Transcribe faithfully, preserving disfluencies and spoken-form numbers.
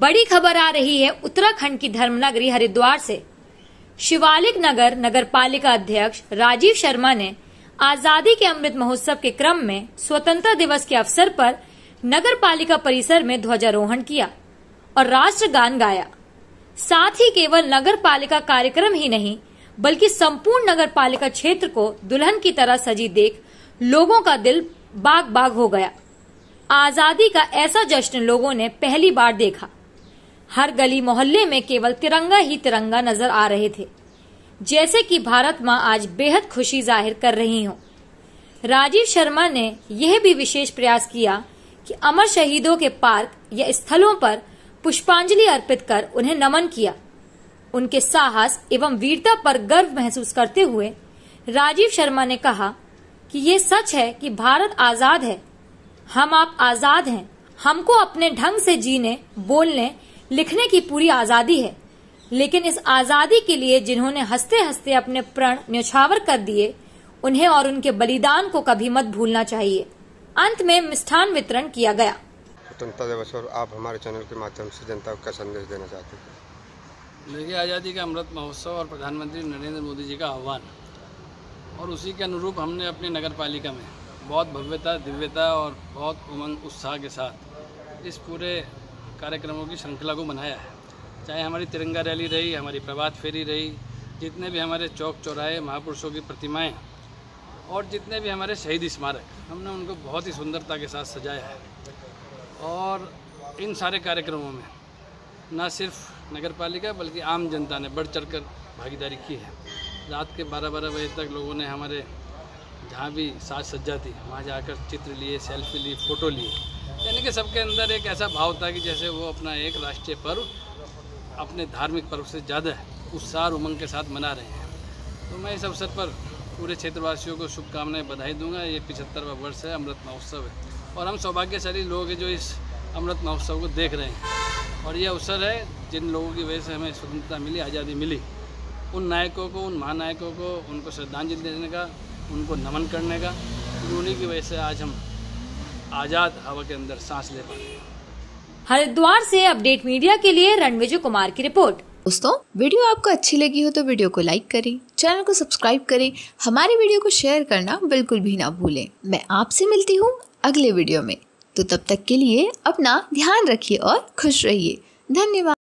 बड़ी खबर आ रही है उत्तराखंड की धर्मनगरी हरिद्वार से। शिवालिक नगर नगर पालिका अध्यक्ष राजीव शर्मा ने आजादी के अमृत महोत्सव के क्रम में स्वतंत्रता दिवस के अवसर पर नगर पालिका परिसर में ध्वजारोहण किया और राष्ट्रगान गाया। साथ ही केवल नगर पालिका कार्यक्रम ही नहीं बल्कि संपूर्ण नगर पालिका क्षेत्र को दुल्हन की तरह सजी देख लोगों का दिल बाग बाग हो गया। आजादी का ऐसा जश्न लोगों ने पहली बार देखा। हर गली मोहल्ले में केवल तिरंगा ही तिरंगा नजर आ रहे थे, जैसे कि भारत मां आज बेहद खुशी जाहिर कर रही हो। राजीव शर्मा ने यह भी विशेष प्रयास किया कि अमर शहीदों के पार्क या स्थलों पर पुष्पांजलि अर्पित कर उन्हें नमन किया। उनके साहस एवं वीरता पर गर्व महसूस करते हुए राजीव शर्मा ने कहा कि ये सच है कि भारत आजाद है, हम आप आजाद हैं। हमको अपने ढंग से जीने, बोलने, लिखने की पूरी आजादी है, लेकिन इस आजादी के लिए जिन्होंने हंसते हंसते अपने प्रण न्यौछावर कर दिए, उन्हें और उनके बलिदान को कभी मत भूलना चाहिए। अंत में मिष्ठान वितरण किया गया। स्वतंत्रता दिवस और आप हमारे चैनल के माध्यम से जनता को क्या संदेश देना चाहते हैं? देखिए, आज़ादी का अमृत महोत्सव और प्रधानमंत्री नरेंद्र मोदी जी का आह्वान और उसी के अनुरूप हमने अपनी नगर पालिका में बहुत भव्यता, दिव्यता और बहुत उमंग उत्साह के साथ इस पूरे कार्यक्रमों की श्रृंखला को बनाया है। चाहे हमारी तिरंगा रैली रही, हमारी प्रभात फेरी रही, जितने भी हमारे चौक चौराहे, महापुरुषों की प्रतिमाएं और जितने भी हमारे शहीद स्मारक, हमने उनको बहुत ही सुंदरता के साथ सजाया है। और इन सारे कार्यक्रमों में न सिर्फ नगर पालिका बल्कि आम जनता ने बढ़ चढ़ कर भागीदारी की है। रात के बारह बारह बजे तक लोगों ने हमारे जहाँ भी साज सज्जा थी वहाँ जाकर चित्र लिए, सेल्फी ली, फ़ोटो लिए। यानी कि सबके अंदर एक ऐसा भाव था कि जैसे वो अपना एक राष्ट्रीय पर्व अपने धार्मिक पर्व से ज़्यादा उत्साह और उमंग के साथ मना रहे हैं। तो मैं इस अवसर पर पूरे क्षेत्रवासियों को शुभकामनाएं, बधाई दूंगा। ये पिछहत्तरवां वर्ष है, अमृत महोत्सव है और हम सौभाग्यशाली लोग हैं जो इस अमृत महोत्सव को देख रहे हैं। और ये अवसर है जिन लोगों की वजह से हमें स्वतंत्रता मिली, आज़ादी मिली, उन नायकों को, उन महानायकों को, उनको श्रद्धांजलि देने का, उनको नमन करने का। उन्हीं की वजह से आज हम आज़ाद हवा के अंदर सांस ले पा रहे हैं। हरिद्वार से अपडेट मीडिया के लिए रणविजय कुमार की रिपोर्ट। दोस्तों, वीडियो आपको अच्छी लगी हो तो वीडियो को लाइक करें, चैनल को सब्सक्राइब करें, हमारी वीडियो को शेयर करना बिल्कुल भी ना भूलें। मैं आपसे मिलती हूँ अगले वीडियो में, तो तब तक के लिए अपना ध्यान रखिए और खुश रहिए। धन्यवाद।